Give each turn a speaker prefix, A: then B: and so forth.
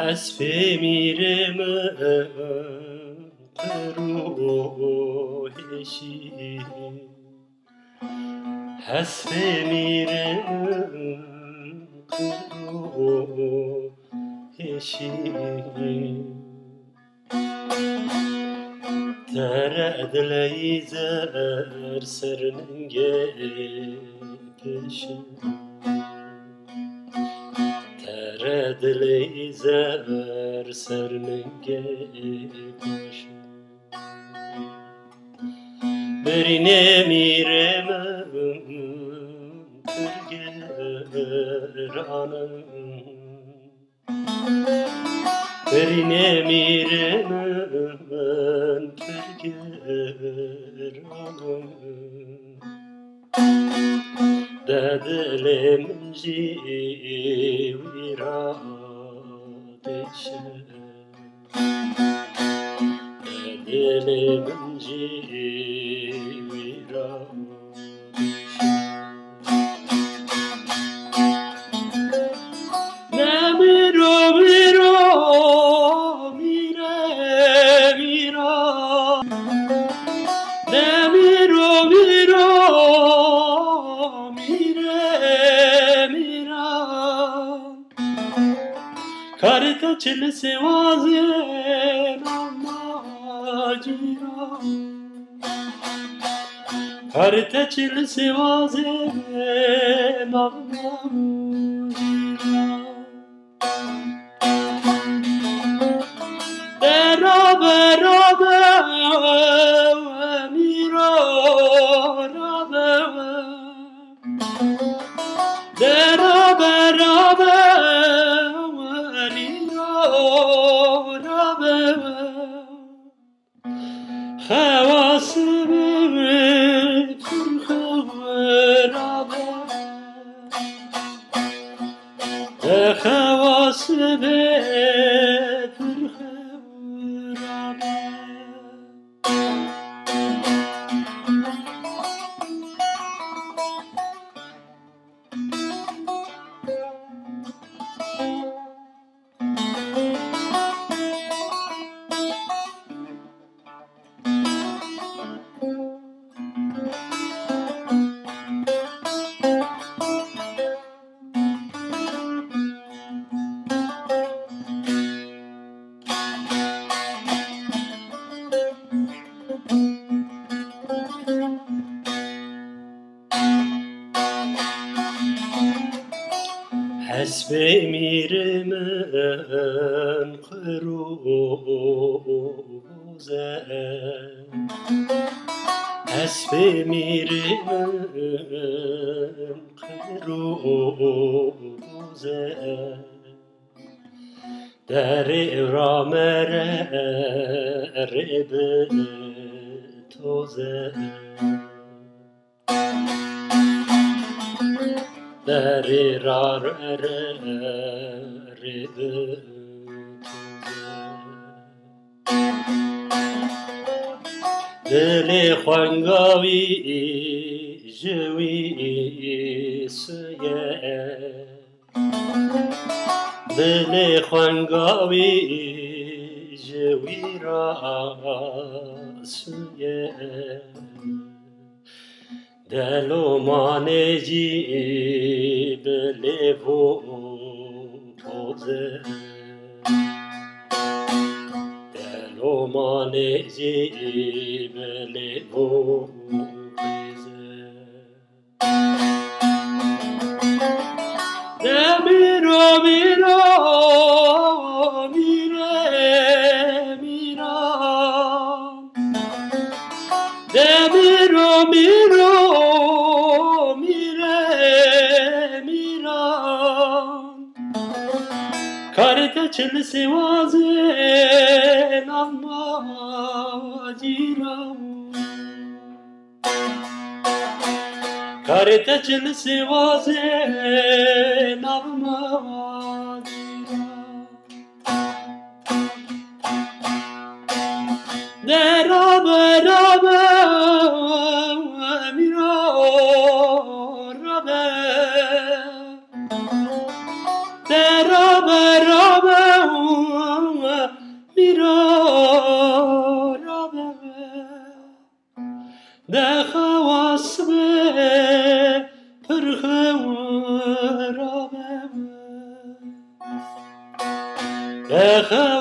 A: حسب میرم روحشی حسب میرم روحشی ترد لیزر سرنگه پشم ترد لیزر سرنگه پشم برینه میرم پرگرانم برینه میرم پرگرانم ددلم جیوی را دشم ددلم جیوی را Karta çil sevaze namacira Karta çil sevaze namacira Beraber mira beraber حسب میرم قروزه حسب میرم قروزه در رامر رب توزه در رار رب دل خوانگاوی جوی سویه دل خوانگاوی جوی را سویه دلو مانجی بلیو توزه دلو مانجی بلیو توزه میرو میرو میره میرا میرو میرو Karta çil sevaze namacira Karta çil sevaze namacira Derabe mira rabe ده خواست به پرخورامه ده